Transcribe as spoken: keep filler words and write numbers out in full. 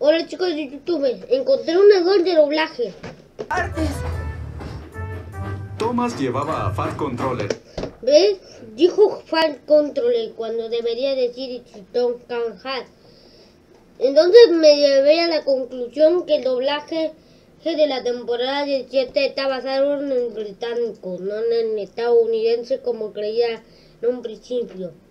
Hola chicos de YouTube, encontré un error de doblaje. ¡Artes! Thomas llevaba a Fat Controller. ¿Ves? Dijo Fat Controller cuando debería decir Chitón Canjar. Entonces me llevé a la conclusión que el doblaje de la temporada diecisiete está basado en el británico, no en el estadounidense como creía en un principio.